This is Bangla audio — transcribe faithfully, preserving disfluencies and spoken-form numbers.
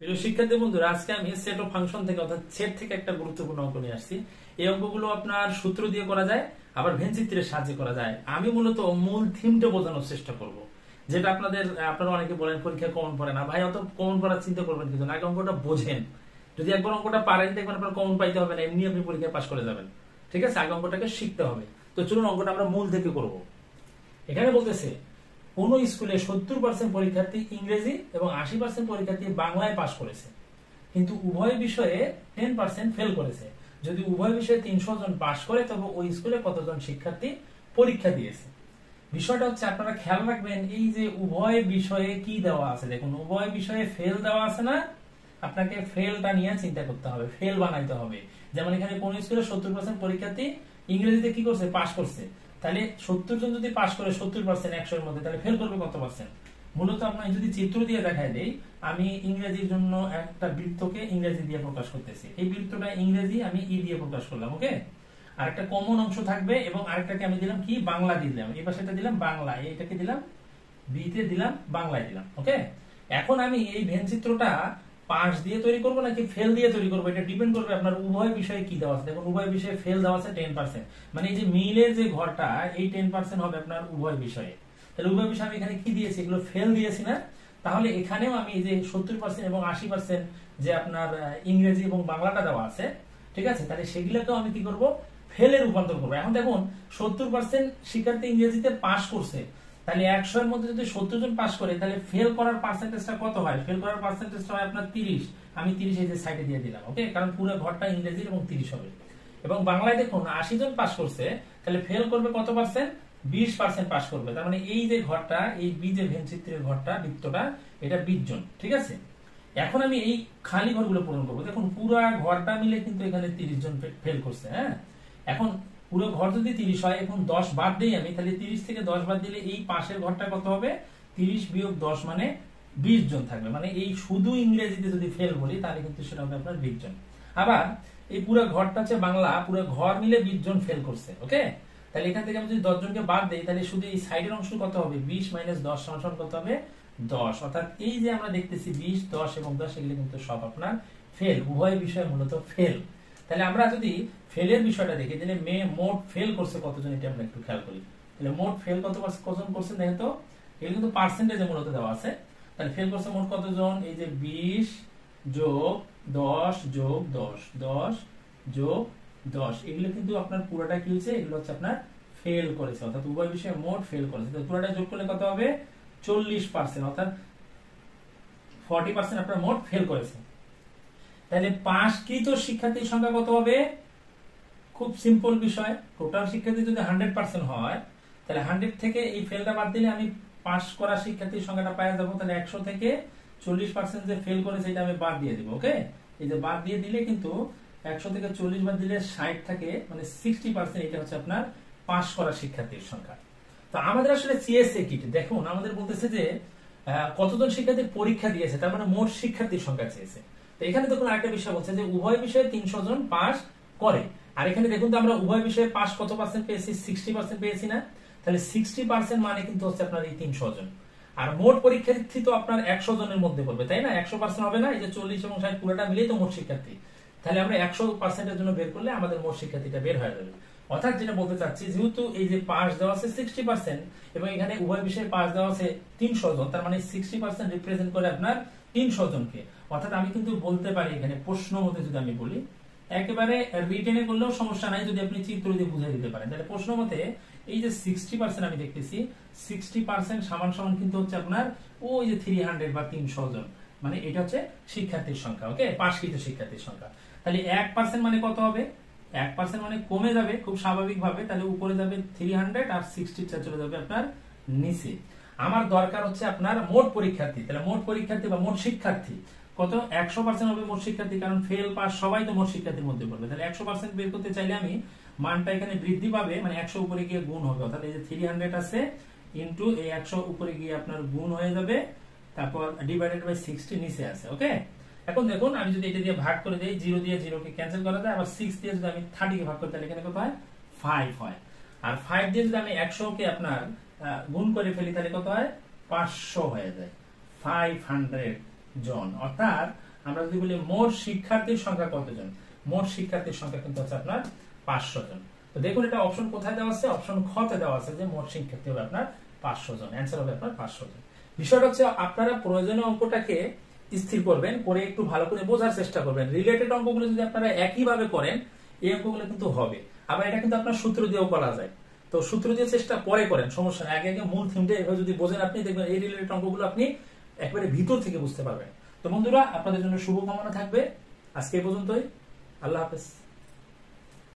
প্রিয় শিক্ষার্থী বন্ধুরা, আজকে আমি সেট অফ ফাংশন থেকে অর্থাৎ সেট থেকে একটা গুরুত্বপূর্ণ অঙ্ক নিয়ে আসছি। এই অঙ্কগুলো আপনার সূত্র দিয়ে করা যায়, আবার ভেনচিত্রের সাহায্যে করা যায়। আমি মূলত মূল থিমটা বোঝানোর চেষ্টা করব, যেটা আপনাদের আপনারা অনেকে বলেন পরীক্ষা কমন পড়ে না। ভাই অত কমন পড়ার চিন্তা করবেন কিন্তু আগে অঙ্কটা বোঝেন। যদি একবার অঙ্কটা পারেন দেখবেন আপনার কমন পাইতে হবে না, এমনি আপনি পরীক্ষায় পাস করে যাবেন। ঠিক আছে, আগে অঙ্কটাকে শিখতে হবে। তো চলুন অঙ্কটা আমরা মূল থেকে করব। এখানে বলতেছে কোন স্কুলে সত্তর পার্সেন্ট পরীক্ষার্থী ইংরেজি এবং আশি পার্সেন্ট পরীক্ষার্থী বাংলায় পাস করেছে, কিন্তু উভয় বিষয়ে টেন পার্সেন্ট ফেল করেছে। যদি উভয় বিষয়ে তিনশো জন পাস করে তবে ওই স্কুলে কতজন শিক্ষার্থী পরীক্ষা দিয়েছে। বিষয়টা হচ্ছে আপনারা খেয়াল রাখবেন, এই যে উভয় বিষয়ে কি দেওয়া আছে, দেখুন উভয় বিষয়ে ফেল দেওয়া আছে না, আপনাকে ফেলটা নিয়ে চিন্তা করতে হবে, ফেল বানাইতে হবে। যেমন এখানে কোন স্কুলে সত্তর পার্সেন্ট পরীক্ষার্থী ইংরেজিতে কি করছে, পাস করছে, তাহলে সত্তর জন যদি পাস করে সত্তর পার্সেন্ট একশো এর মধ্যে, তাহলে ফেল করবে কত পার্সেন্ট। মূলত আপনার যদি চিত্র দিয়ে দেখায় দেই, আমি ইংরেজির জন্য একটা বৃত্তকে ইংরেজি দিয়ে প্রকাশ করতেছি। এই বৃত্তটা ইংরেজি আমি ই দিয়ে প্রকাশ করলাম, ওকে। আর একটা কমন অংশ থাকবে এবং আরেকটাকে আমি দিলাম কি, বাংলা দিলাম। এই পাশেটা দিলাম বাংলা, এইটাকে দিলাম বি তে দিলাম বাংলায় দিলাম, ওকে। এখন আমি এই ভেনচিত্রটা পাস দিয়ে তৈরি করবো নাকি ফেল দিয়ে তৈরি করবো, এটা ডিপেন্ড করবে আপনার উভয় বিষয়ে কি দেওয়া আছে। দেখুন উভয় বিষয়ে ফেল দেওয়া আছে টেন পার্সেন্ট, মানে এই যে মিলের যে ঘরটা, এই টেন পার্সেন্ট হবে আপনার উভয় বিষয়ে। তাহলে উভয় বিষয়ে আমি এখানে কি দিয়েছি, এগুলো ফেল দিয়েছি না। তাহলে এখানেও আমি এই যে সত্তর পার্সেন্ট এবং আশি পার্সেন্ট যে আপনার ইংরেজি এবং বাংলাটা দেওয়া আছে, ঠিক আছে, তাহলে সেগুলোকেও আমি কি করব, ফেলে রূপান্তর করবো। এখন দেখুন সত্তর পার্সেন্ট শিক্ষার্থী ইংরেজিতে পাস করছে, তাহলে একশো এর মধ্যে যদি সত্তর জন পাস করে, তাহলে ফেল করার পার্সেন্টেজটা কত হয়, ফেল করার পার্সেন্টেজটা হয় আপনার তিরিশ। আমি তিরিশ এই যে সাইডে দিয়ে দিলাম, ওকে, কারণ পুরো ঘরটা ইংরেজির এবং তিরিশ হবে। এবং বাংলায় দেখুন আশি জন পাস করছে, তাহলে ফেল করবে কত পার্সেন্ট, বিশ পার্সেন্ট পাস করবে। তার মানে এই যে ঘরটা, এই বি যে ভেনচিত্রের ঘরটা, বৃত্তটা, এটা বিশ জন, ঠিক আছে। এখন আমি এই খালি ঘরগুলো পূরণ করবো। দেখুন পুরো ঘরটা মিলে কিন্তু এখানে তিরিশ জন ফেল করছে, হ্যাঁ। এখন পুরো ঘর যদি তিরিশ হয়, এখন দশ বাদ দিই আমি, তাহলে তিরিশ থেকে দশ বাদ দিলে এই পাশের ঘরটা কত হবে, তিরিশ বিয়োগ দশ মানে বিশ জন থাকবে। মানে এই শুধু ইংরেজিতে যদি ফেল বলি তাহলে কিন্তু সেটা হবে আপনার বিশ জন। আবার এই পুরো ঘরটা হচ্ছে বাংলা, পুরো ঘর মিলে বিশ জন ফেল করছে, ওকে। তাহলে এখান থেকে আমি যদি দশ জনকে বাদ দিই, তাহলে শুধু এই সাইডের অংশ কত হবে, বিশ মাইনাস দশ সমান কত হবে, দশ। অর্থাৎ এই যে আমরা দেখতেছি বিশ, দশ এবং দশ, এগুলো কিন্তু সব আপনার ফেল, উভয় বিষয় মূলত ফেল। তাহলে আমরা যদি ফেলের বিষয়টা দেখি, তাহলে মে মোট ফেল করছে কতজন, এটা আমরা একটু খেয়াল করি। তাহলে মোট ফেল কত কতজন করছে দেখেন তো, এগুলো কিন্তু পার্সেন্টেজে মূলত দেওয়া আছে। তাহলে ফেল করছে মোট কতজন, এই যে বিশ যোগ দশ যোগ দশ, দশ যোগ দশ, এগুলো কিন্তু আপনার পুরোটা কি হচ্ছে, এগুলো হচ্ছে আপনার ফেল করেছে, অর্থাৎ উভয় বিষয়ে মোট ফেল করেছে। তো পুরোটা যোগ করলে কত হবে, চল্লিশ পার্সেন্ট, অর্থাৎ ফর্টি পার্সেন্ট আপনার মোট ফেল করেছে। তাহলে পাসকৃত শিক্ষার্থীর সংখ্যা কত হবে, খুব সিম্পল বিষয়। টোটাল শিক্ষার্থী যদি হান্ড্রেড পার্সেন্ট হয়, তাহলে হান্ড্রেড থেকে এই ফেলটা বাদ দিলে আমি পাস করা শিক্ষার্থীর সংখ্যাটা পাওয়া যাবো। তাহলে একশো থেকে চল্লিশ পার্সেন্ট যে ফেল করেছে এটা আমি বাদ দিয়ে দিব, ওকে। এই যে বাদ দিয়ে দিলে কিন্তু একশো থেকে চল্লিশ বাদ দিলে ষাট থাকে, মানে সিক্সটি পার্সেন্ট, এটা হচ্ছে আপনার পাস করা শিক্ষার্থীর সংখ্যা। তো আমাদের আসলে সিএসএ কিট দেখুন, আমাদের বলতেছে যে কতজন শিক্ষার্থী পরীক্ষা দিয়েছে, তার মানে মোট শিক্ষার্থীর সংখ্যা চেয়েছে। তো এখানে দেখুন আরেকটা বিষয় বলছে যে উভয় বিষয়ে তিনশো জন পাস করে। আর এখানে দেখুন তো আমরা উভয় বিষয়ে পাস কত পার্সেন্ট পেয়েছি, সিক্সটি পার্সেন্ট পেয়েছি না। তাহলে সিক্সটি পার্সেন্ট মানে কিন্তু হচ্ছে আপনার এই তিনশো জন। আর মোট পরীক্ষার্থী তো আপনার একশো জনের মধ্যে পড়বে, তাই না, একশো পার্সেন্ট হবে না, এই যে চল্লিশ এবং ষাট পুরোটা মিলেই তো মোট শিক্ষার্থী। তাহলে আমরা একশো পার্সেন্টের জন্য বের করলে আমাদের মোট শিক্ষার্থীটা বের হয়ে যাবে। অর্থাৎ যেটা বলতে চাচ্ছি, যেহেতু এই যে পাস দেওয়া আছে সিক্সটি পার্সেন্ট এবং এখানে উভয় বিষয়ে পাস দেওয়া আছে তিনশো জন, তার মানে সিক্সটি পার্সেন্ট রিপ্রেজেন্ট করে আপনার তিনশো জনকে। অর্থাৎ আমি কিন্তু বলতে পারি এখানে প্রশ্ন মতে যদি আমি বলি, একেবারে রিটেনে করলেও সমস্যা নাই যদি আপনি চিত্র দিয়ে বুঝিয়ে দিতে পারেন। তাহলে প্রশ্ন মতে এই যে সিক্সটি পার্সেন্ট আমি দেখতেছি, সিক্সটি পার্সেন্ট সমান সমান কিন্তু হচ্ছে আপনার ওই যে থ্রি হান্ড্রেড বা তিনশো জন, মানে এটা হচ্ছে শিক্ষার্থীর সংখ্যা, ওকে, পাসকৃত শিক্ষার্থীর সংখ্যা। তাহলে এক পার্সেন্ট মানে কত হবে, এক পার্সেন্ট মানে কমে যাবে খুব স্বাভাবিক ভাবে, তাহলে উপরে যাবে থ্রি হান্ড্রেড আর সিক্সটি চলে যাবে আপনার নিচে। আমার দরকার হচ্ছে আপনার মোট পরীক্ষার্থী। তাহলে মোট পরীক্ষার্থী বা মোট শিক্ষার্থী কত, একশো পার্সেন্ট হবে মোট শিক্ষার্থী, কারণ ফেল পাস সবাই তো মোট শিক্ষার্থীর মধ্যে পড়বে। তাহলে একশো পার্সেন্ট বের করতে চাইলে আমি মানটা এখানে বৃদ্ধি পাবে, মানে একশো উপরে গিয়ে গুণ হবে, অর্থাৎ এই যে থ্রি হান্ড্রেড আছে ইন্টু এই একশো উপরে গিয়ে আপনার গুণ হয়ে যাবে, তারপর ডিভাইডেড বাই সিক্সটি নিচে আছে, ওকে। এখন দেখুন আমি যদি এটা দিয়ে ভাগ করে দিই, জিরো দিয়ে জিরো কে ক্যান্সেল করা যায়, আবার সিক্স দিয়ে যদি আমি থার্টি কে ভাগ করি তাহলে এখানে কত হয়, ফাইভ হয়। আর ফাইভ দিয়ে যদি আমি একশো কে আপনার গুণ করে ফেলি তাহলে কত হয়, পাঁচশো হয়ে যায়, ফাইভ হান্ড্রেড জন। অর্থাৎ আমরা যদি বলি মোট শিক্ষার্থীর সংখ্যা কতজন, মোট শিক্ষার্থীর সংখ্যা কিন্তু হচ্ছে আপনার পাঁচশো জন। তো দেখুন এটা অপশন কোথায় দেওয়া আছে, অপশন খ তে দেওয়া আছে যে মোট শিক্ষার্থী হবে আপনার পাঁচশো জন, অ্যান্সার হবে আপনার পাঁচশো জন। বিষয়টা হচ্ছে আপনারা প্রয়োজনীয় অঙ্কটাকে স্থির করবেন, করে একটু ভালো করে বোঝার চেষ্টা করবেন। রিলেটেড অঙ্কগুলো যদি আপনারা একইভাবে করেন এই অঙ্কগুলো কিন্তু হবে। আবার এটা কিন্তু আপনার সূত্র দিয়েও করা যায়, তো সূত্র দিয়ে চেষ্টা পরে করেন, সমস্যা নেই। আগে আগে মূল থিমটা এভাবে যদি বোঝেন আপনি দেখবেন এই রিলেটেড অঙ্কগুলো আপনি একবারে ভিতর থেকে বুঝতে পারবেন। তো বন্ধুরা আপনাদের জন্য শুভকামনা থাকবে, আজকে এই পর্যন্তই, আল্লাহ হাফেজ।